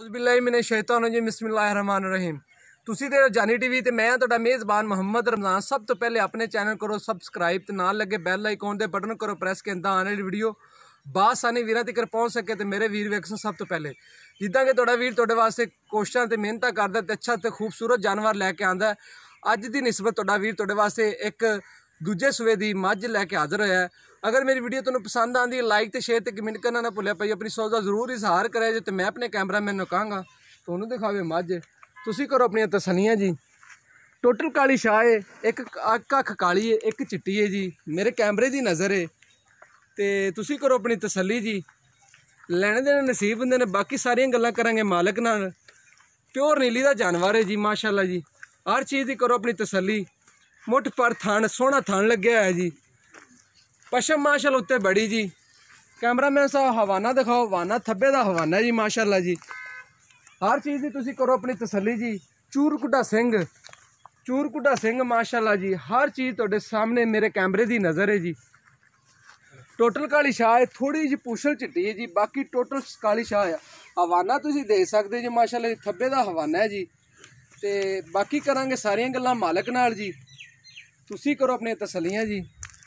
बिस्मिल्लाहिर्रहमानिर्रहीम। तुसी ते जानी टीवी ते मैं तुहाडा मेज़बान मोहम्मद रमज़ान। सब तो पहले अपने चैनल करो सबसक्राइब ते नाल लगे बैल आइकॉन दे बटन करो प्रेस के अंदर आने वाली वीडियो बासानी वीरां तक पहुँच सके तो मेरे वीर वेखन सब तो पहले। जिद्दां कि तुहाडा वीर तुहाडे वास्ते कोशिशां ते मेहनत करदा ते अच्छा ते खूबसूरत जानवर लैके आंदा है। अज दी निस्बत तुहाडा वीर तुहाडे वास्ते एक दूजे सूए की मझ लैके हाजिर होया है। अगर मेरी वीडियो तुहानूं पसंद आती है लाइक तो शेयर तो कमेंट करना ना भुल्लिया भाई। अपनी सोच का जरूर इजहार करे जो तो मैं अपने कैमरामैन नूं कहांगा तुहानूं दिखावे मझ, तुसीं करो अपनी तसलियां जी। टोटल काली शाह है, एक अख काली है एक चिट्टी है जी। मेरे कैमरे की नज़र है तो तुसीं करो अपनी तसली जी। लैने देने नसीब होंदे ने, बाकी सारियां गल्लां करांगे मालक नाल। प्योर नीली का जानवर है जी माशाअल्लाह जी। हर चीज़ की करो अपनी तसली। मुठ पर थान सोहना थान लग्या है जी। पशम माशाअल्लाह उत्ते बड़ी जी। कैमरामैन साहब हवाना दिखाओ, हवाना थब्बे का हवाना जी माशाअल्लाह जी। हर चीज़ की तुसीं करो अपनी तसली जी। चूरकुटा सिंह माशाअल्लाह जी। हर चीज़ तुहाडे सामने मेरे कैमरे की नज़र है जी। टोटल काली शाह है, थोड़ी जी पूछल चिट्टी है जी, बाकी टोटल काली शाह है। हवाना तुसीं देख सकते जी माशाअल्लाह जी, थब्बे का हवाना है जी। तो बाकी करांगे सारियां गल्लां मालक नाल जी। तुसीं करो अपनी तसलियां जी।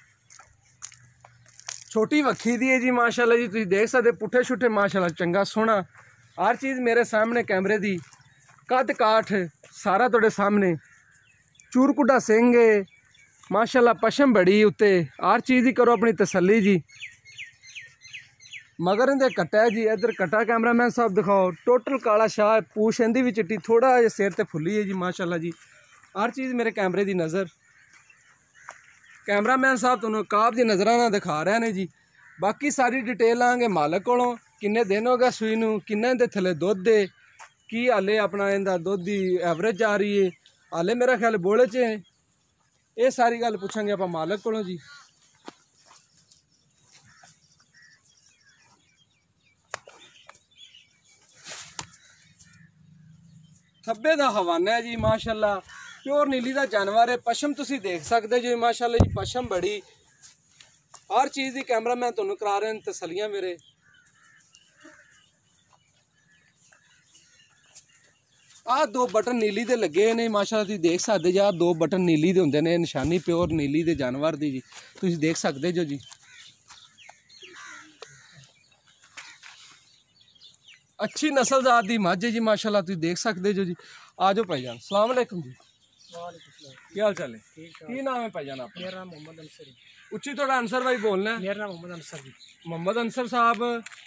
छोटी वक्खी दी है जी माशाअल्लाह जी, तुसीं देख सकते पुट्ठे छुट्टे माशाअल्लाह चंगा सोहना। हर चीज़ मेरे सामने कैमरे दी। कद काठ सारा तुहाडे सामने। चूरकुटा सिंह है माशाअल्लाह, पशम बड़ी उत्ते। हर चीज़ की करो अपनी तसली जी। मगर इहदे कट्टा है जी, इधर कट्टा कैमरामैन साहब दिखाओ। टोटल काला शाह है, पूछ इंदी भी चिट्टी, थोड़ा जिहा सिर ते फुल्ली है जी माशाअल्लाह जी। हर चीज़ मेरे कैमरे की नज़र। कैमरामैन साहब तुहानूं काब दी नज़रां नाल दिखा रहे हैं जी। बाकी सारी डिटेल आंगे मालक कोलों। किन्ने दिन हो गए सूई नूं, किन्ने इहदे थल्ले दुध है, की हाले अपना इहदा दुध की एवरेज आ रही है, हाले मेरा ख्याल बोले च है। ये सारी गल पुछांगे आपां मालक कोलों जी। थब्बे दा हवाना है जी माशाअल्लाह। प्योर नीली का जानवर है। पशम तुसीं देख सकते जी माशाअल्लाह जी, पशम बड़ी। हर चीज़ की कैमरा मैन तुहानूं करा रहे हैं तसलियां मेरे। आ दो बटन नीली दे लगे ने माशाअल्लाह, तुसीं देख सकते जी। आ दो बटन नीली दे हुंदे ने, निशानी प्योर नीली दे जानवर दी जी। तुसीं देख सकते जो जी। अच्छी नस्लदार दी मझ है जी माशाअल्लाह, तुसीं देख सकते जो जी। आ जाओ भाईजान, अस्सलाम वालेकुम जी। क्या हाल चाल है? की नाम है भाईजान आपका? मेरा नाम मोहम्मद अंसर है। उच्ची थोड़ा अंसर भाई बोलना है। मेरा नाम मोहम्मद अंसर जी। मोहम्मद अंसर साहब,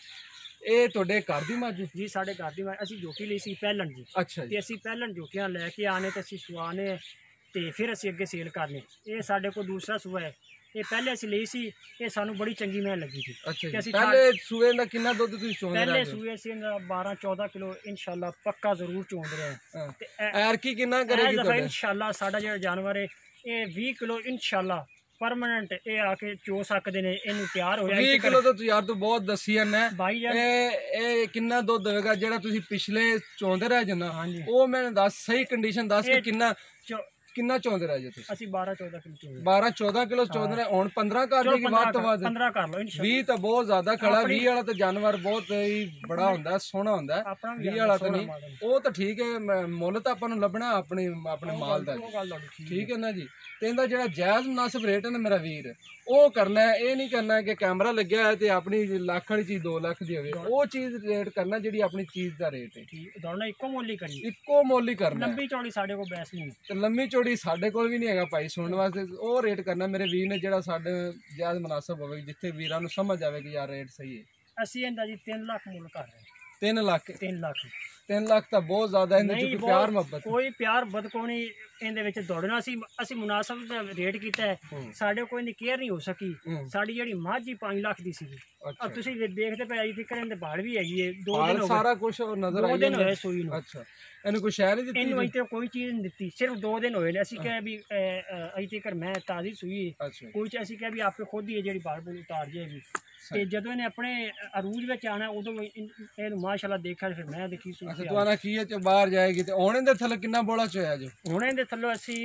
ये ਤੁਹਾਡੇ घर ਦੀ मझ जी साढ़े घर की असी जोटी ली सी पहलन जी। अच्छा जी। ते असी पहलन जोटियां लैके आने ते असी सुआने ते फिर असी अगे सेल करने। ये साढ़े को दूसरा सूआ है। ये पहले असी ली सी, ये सानू बड़ी चंगी मैं लगी थी। अच्छा ते जी। पहले सूए दा कितना दुध तुसीं चोंदे रहे? पहले सूए से 12-14 किलो इंशाल्लाह पक्का जरूर चोंद रहे हैं। ते एरकी कितना करेगी दफा इंशाल्लाह साडा जेड़ा जानवर है ये 20 किलो इंशाल्लाह परमानेंट ये आके चो सकते ने। इनू तैयार हो 20 किलो तो यार तू बहुत दसी है भाई यार। ए कितना दुध होएगा जेड़ा तुसीं पिछले चोंदे रहे जे ना? हाँ जी। ओ मैंने दस सही कंडीशन दस कि कितना कितना चोंदे रहे जे तुसीं? ਅਸੀਂ 12-14 किलो चोंदे। 12-14 किलो चोंदे रहे। हुण 15 कर देगी बात तो बाद 15 कर लो इंशाल्लाह। 20 तो बहुत ज्यादा खड़ा। 20 वाला तो जानवर बहुत ही बड़ा होंदा है, सोहना होंदा है। 20 वाला तो नहीं, वो तो ठीक है। मुੱਲ तो आपां नूं लभना अपने माल दा। ठीक है ना जी। ते इहदा जेड़ा जायज़ मुनासिब रेट है ना मेरा वीर, वो करना है। ये नहीं करना है कि कैमरा लग्या है तो अपनी लख वाली चीज़ 2 लाख दी होवे। वो चीज़ रेट करना जिहड़ी अपनी चीज़ का रेट है। दौड़ना इक्को मुੱਲ ही करी, इक्को मुੱਲ ही करना। लंबी चौड़ी साढ़े को बैस नहीं ते लंबी चौड़ी साढ़े कोल भी नहीं है भाई सुनने वास्ते। वो रेट करना मेरे वीर ने जेड़ा साढ़े जायज़ मुनासिब होवे, जिथे वीरां नूं समझ आवे कि यार रेट सही है। ਅਸੀਂ ਇਹਦਾ ਜੀ 3 ਲੱਖ ਮੁੱਲ ਕਰ ਰਹੇ 3 लाख 3 ਲੱਖ 3 लाख तो बहुत ज्यादा है। ਨਹੀਂ प्यार मोहब्बत ਕੋਈ ਪਿਆਰ ਬਦਕੋਣੀ ਇਹਦੇ ਵਿੱਚ ਦੌੜਨਾ ਸੀ। ਅਸੀਂ ਮੁਨਾਸਬ ਦਾ ਰੇਟ ਕੀਤਾ ਹੈ। ਸਾਡੇ ਕੋਈ ਦੀ ਕੇਅਰ ਨਹੀਂ ਹੋ ਸਕੀ। ਸਾਡੀ ਜਿਹੜੀ ਮੱਝ ਹੀ 5 ਲੱਖ ਦੀ ਸੀਗੀ। अब ਤੁਸੀਂ ਦੇਖਦੇ ਪਏ ਆਈ ਫਿਕਰ ਇਹਦੇ ਬਾੜ ਵੀ ਹੈਗੀ ਹੈ। 2 ਦਿਨ ਹੋ ਗਏ ਸਾਰਾ ਕੁਝ ਨਜ਼ਰ ਆਈ 2 ਦਿਨ ਹੋਏ ਸੂਈ ਨੂੰ। ਅੱਛਾ, ਇਹਨੂੰ ਕੋਈ ਸ਼ਹਿਰ ਨਹੀਂ ਦਿੱਤੀ? ਇਹਨੂੰ ਅਜੇ ਤੱਕ ਕੋਈ ਚੀਜ਼ ਨਹੀਂ ਦਿੱਤੀ, ਸਿਰਫ 2 ਦਿਨ ਹੋਏ ਨੇ। ਅਸੀਂ ਕਿਹਾ ਵੀ ਅਜੇ ਤੱਕ ਮੈਂ ਤਾਜ਼ੀ ਸੂਈ ਕੋਈ ਅਸੀਂ ਕਿਹਾ ਵੀ ਆਪੇ ਖੁਦ ਹੀ ਜਿਹੜੀ ਬਾੜ ਬੂੜ ਉਤਾਰ ਜਾਏਗੀ। ਤੇ ਜਦੋਂ ਇਹਨੇ ਆਪਣੇ ਅਰੂਜ ਵਿੱਚ ਆਣਾ ਉਦੋਂ ਇਹਨੂੰ ਮਾਸ਼ਾਅੱਲਾ ਦੇਖਿਆ ਫਿਰ ਮੈਂ ਦੇਖੀ ਸੂਈ। ਅੱਛਾ, ਤੂੰ ਆਣਾ ਕੀ ਹੈ ਚ ਬਾਹਰ ਜਾਏਗੀ ਤੇ ਹੁਣ ਇਹਦੇ ਥੱਲੇ ਕਿੰਨਾ ਬੋਲਾ ਚੋਇਆ ਜੋ? ਹੁਣ ਇਹਦੇ ਥੱਲੇ ਅਸੀਂ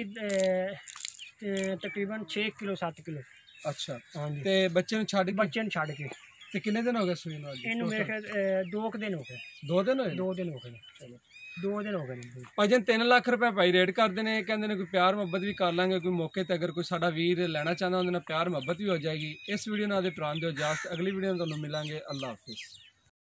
ਤਕਰੀਬਨ 6 ਕਿਲੋ 7 ਕਿਲੋ। ਅੱਛਾ, ਤੇ ਬੱਚੇ ਨੂੰ ਛੱਡ ਕੇ? ਬੱਚੇ ਨੂੰ ਛੱਡ ਕੇ ਤੇ ਕਿੰਨੇ ਦਿਨ ਹੋ ਗਏ ਸੂਈ ਨੂੰ? ਅੱਜ ਇਹਨੂੰ ਮੇਰੇ ਖਿਆਲ 2 ਦਿਨ ਹੋ ਗਏ। 2 ਦਿਨ ਹੋਏ? 2 ਦਿਨ ਹੋ ਗਏ ਨੇ। ਚਲੋ 2 ਦਿਨ ਹੋ ਗਏ ਨੇ। ਭਾਈਜਾਨ 3 ਲੱਖ ਰੁਪਏ ਭਾਈ ਰੇਟ ਕਰਦੇ ਨੇ, ਕਹਿੰਦੇ ਨੇ ਕੋਈ ਪਿਆਰ ਮੁਹੱਬਤ ਵੀ ਕਰ ਲਾਂਗੇ ਕੋਈ ਮੌਕੇ ਤੇ, ਅਗਰ ਕੋਈ ਸਾਡਾ ਵੀਰ ਲੈਣਾ ਚਾਹੁੰਦਾ ਉਹਦੇ ਨਾਲ ਪਿਆਰ ਮੁਹੱਬਤ ਵੀ ਹੋ ਜਾਏਗੀ। ਇਸ ਵੀਡੀਓ ਨਾਲ ਦੇ ਪ੍ਰਾਨ ਦਿਓ ਇਜਾਜ਼ਤ, ਅਗਲੀ ਵੀਡੀਓ में ਤੁਹਾਨੂੰ ਮਿਲਾਂਗੇ। ਅੱਲਾਹ ਹਾਫਿਜ਼।